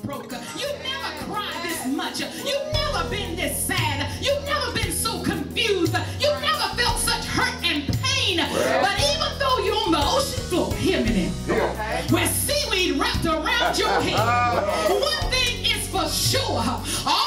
broke. You've never cried this much. You've never been this sad. You've never been so confused. You've never felt such hurt and pain. But even though you're on the ocean floor, hear me now, where seaweed wrapped around your head, one thing is for sure.